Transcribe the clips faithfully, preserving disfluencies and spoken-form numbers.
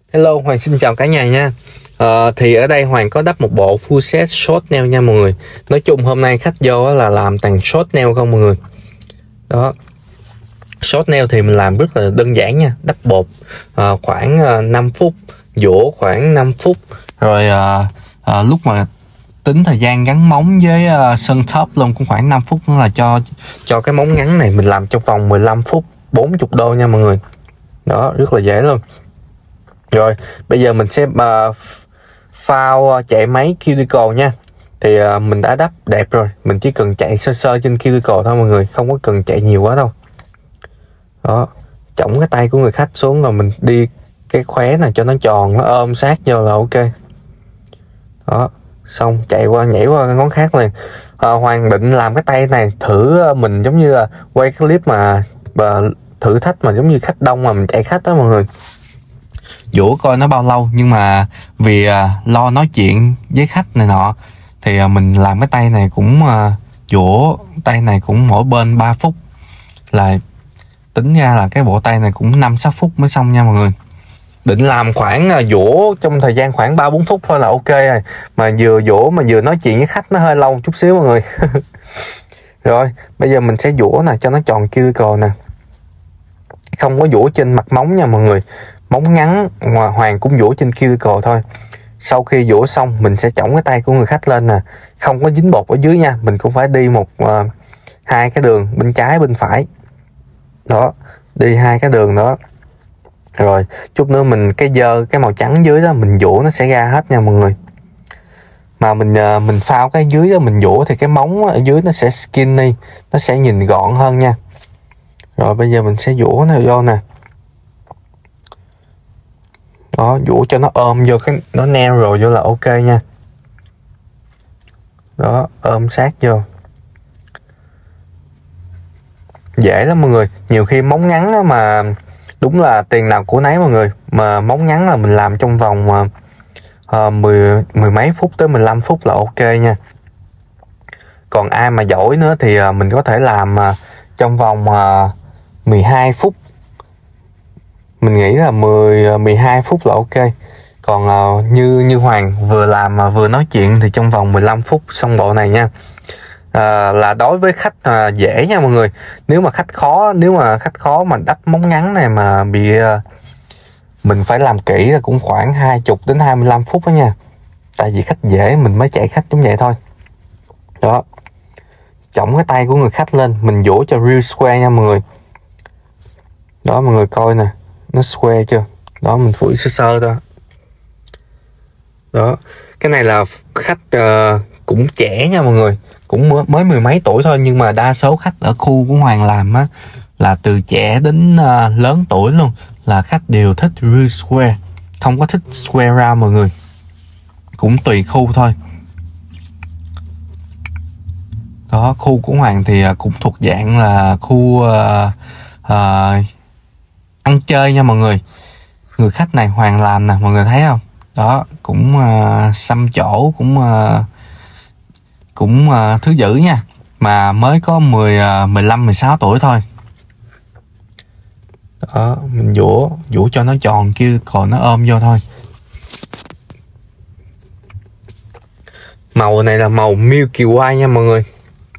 Hello, Hoàng xin chào cả nhà nha. Ờ, thì ở đây Hoàng có đắp một bộ full set short nail nha mọi người. Nói chung hôm nay khách vô là làm toàn short nail không mọi người. Đó. Short nail thì mình làm rất là đơn giản nha. Đắp bột uh, khoảng uh, năm phút, dũa khoảng năm phút. Rồi uh, uh, lúc mà tính thời gian gắn móng với uh, sơn top luôn cũng khoảng năm phút nữa là cho cho cái móng ngắn này mình làm trong vòng mười lăm phút, bốn mươi đô nha mọi người. Đó, rất là dễ luôn. Rồi, bây giờ mình sẽ uh, phao chạy máy cuticle nha. Thì uh, mình đã đắp đẹp rồi, mình chỉ cần chạy sơ sơ trên cuticle thôi mọi người, không có cần chạy nhiều quá đâu. Đó, chổng cái tay của người khách xuống rồi mình đi cái khóe này cho nó tròn, nó ôm sát vô là ok. Đó, xong chạy qua nhảy qua cái ngón khác liền. uh, Hoàng định làm cái tay này thử mình giống như là quay cái clip mà uh, thử thách mà giống như khách đông mà mình chạy khách đó mọi người, dũa coi nó bao lâu. Nhưng mà vì à, lo nói chuyện với khách này nọ thì à, mình làm cái tay này cũng à, dũa tay này cũng mỗi bên ba phút, là tính ra là cái bộ tay này cũng năm sáu phút mới xong nha mọi người. Định làm khoảng à, dũa trong thời gian khoảng ba bốn phút thôi là ok rồi, mà vừa dũa mà vừa nói chuyện với khách nó hơi lâu chút xíu mọi người. Rồi bây giờ mình sẽ dũa nè cho nó tròn cuticle nè, không có dũa trên mặt móng nha mọi người. Móng ngắn Hoàng cũng dũa trên cuticle thôi. Sau khi dũa xong mình sẽ chổng cái tay của người khách lên nè, không có dính bột ở dưới nha. Mình cũng phải đi một uh, hai cái đường bên trái bên phải. Đó, đi hai cái đường đó. Rồi chút nữa mình cái dơ cái màu trắng dưới đó mình dũa nó sẽ ra hết nha mọi người. Mà mình uh, mình phao cái dưới đó mình dũa thì cái móng ở dưới nó sẽ skinny, nó sẽ nhìn gọn hơn nha. Rồi bây giờ mình sẽ dũa nó vô nè. Đó, dũa cho nó ôm vô cái nó neo rồi vô là ok nha. Đó, ôm sát vô. Dễ lắm mọi người. Nhiều khi móng ngắn đó mà đúng là tiền nào của nấy mọi người. Mà móng ngắn là mình làm trong vòng uh, mười, mười mấy phút tới mười lăm phút là ok nha. Còn ai mà giỏi nữa thì uh, mình có thể làm uh, trong vòng uh, mười hai phút. Mình nghĩ là mười, mười hai phút là ok. Còn uh, như như Hoàng vừa làm mà vừa nói chuyện thì trong vòng mười lăm phút xong bộ này nha. uh, Là đối với khách uh, dễ nha mọi người. Nếu mà khách khó, nếu mà khách khó mà đắp móng ngắn này mà bị uh, mình phải làm kỹ là cũng khoảng hai mươi đến hai mươi lăm phút đó nha. Tại vì khách dễ mình mới chạy khách giống vậy thôi. Đó, chổng cái tay của người khách lên, mình dũa cho real square nha mọi người. Đó mọi người coi nè, nó square chưa? Đó, mình phủi sơ sơ đó. Đó, cái này là khách uh, cũng trẻ nha mọi người, cũng mới, mới mười mấy tuổi thôi. Nhưng mà đa số khách ở khu của Hoàng làm á là từ trẻ đến uh, lớn tuổi luôn, là khách đều thích real square, không có thích square round mọi người. Cũng tùy khu thôi. Đó, khu của Hoàng thì uh, cũng thuộc dạng là khu uh, uh, ăn chơi nha mọi người. Người khách này Hoàng làm nè mọi người thấy không? Đó, cũng uh, xăm chỗ, cũng uh, cũng uh, thứ dữ nha. Mà mới có mười, uh, mười lăm, mười sáu tuổi thôi. Đó, mình dũa, dũa cho nó tròn kia còn nó ôm vô thôi. Màu này là màu Milky White nha mọi người.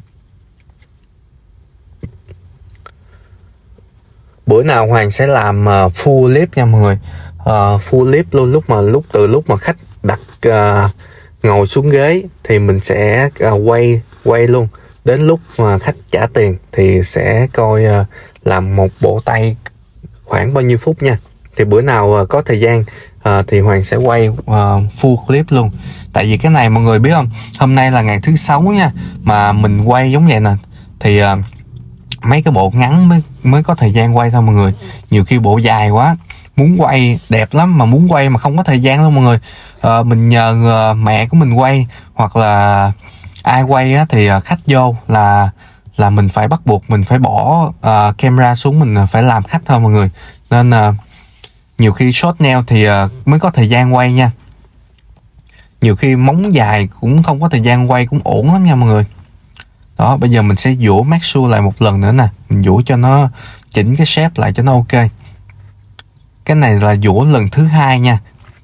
Bữa nào Hoàng sẽ làm uh, full lip nha mọi người. uh, Full lip luôn, lúc mà lúc từ lúc mà khách đặt uh, ngồi xuống ghế thì mình sẽ uh, quay quay luôn đến lúc mà khách trả tiền thì sẽ coi uh, làm một bộ tay khoảng bao nhiêu phút nha. Thì bữa nào uh, có thời gian uh, thì Hoàng sẽ quay uh, full clip luôn. Tại vì cái này mọi người biết không, hôm nay là ngày thứ sáu nha, mà mình quay giống vậy nè thì uh, mấy cái bộ ngắn mới mới có thời gian quay thôi mọi người. Nhiều khi bộ dài quá muốn quay đẹp lắm mà muốn quay mà không có thời gian luôn mọi người. à, Mình nhờ uh, mẹ của mình quay hoặc là ai quay á, thì uh, khách vô là là mình phải bắt buộc mình phải bỏ uh, camera xuống, mình phải làm khách thôi mọi người. Nên uh, nhiều khi short nail thì uh, mới có thời gian quay nha. Nhiều khi móng dài cũng không có thời gian quay cũng ổn lắm nha mọi người. Đó, bây giờ mình sẽ dũa Maxu lại một lần nữa nè. Mình dũa cho nó chỉnh cái shape lại cho nó ok. Cái này là dũa lần thứ hai nha.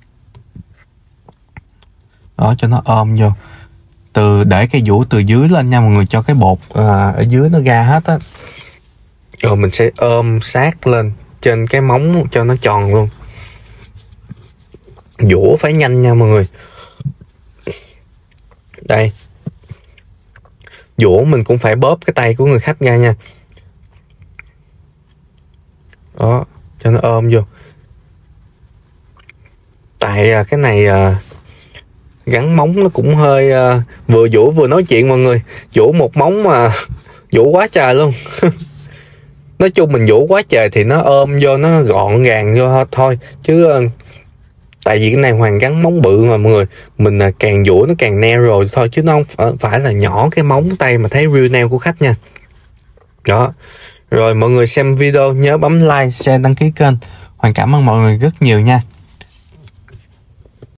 Đó, cho nó ôm vô. Từ để cái dũa từ dưới lên nha mọi người, cho cái bột à, ở dưới nó ra hết á. Rồi mình sẽ ôm sát lên trên cái móng cho nó tròn luôn. Dũa phải nhanh nha mọi người. Đây. Dũa mình cũng phải bóp cái tay của người khách ra nha. Đó, cho nó ôm vô. Tại cái này gắn móng nó cũng hơi vừa dũa vừa nói chuyện mọi người. Dũa một móng mà dũa quá trời luôn. Nói chung mình dũa quá trời thì nó ôm vô, nó gọn gàng vô thôi. Chứ tại vì cái này Hoàng gắn móng bự mà mọi người. Mình càng dũa nó càng neo rồi thôi. Chứ nó không phải là nhỏ cái móng tay mà thấy real nail của khách nha. Đó. Rồi mọi người xem video nhớ bấm like, share, đăng ký kênh. Hoàng cảm ơn mọi người rất nhiều nha.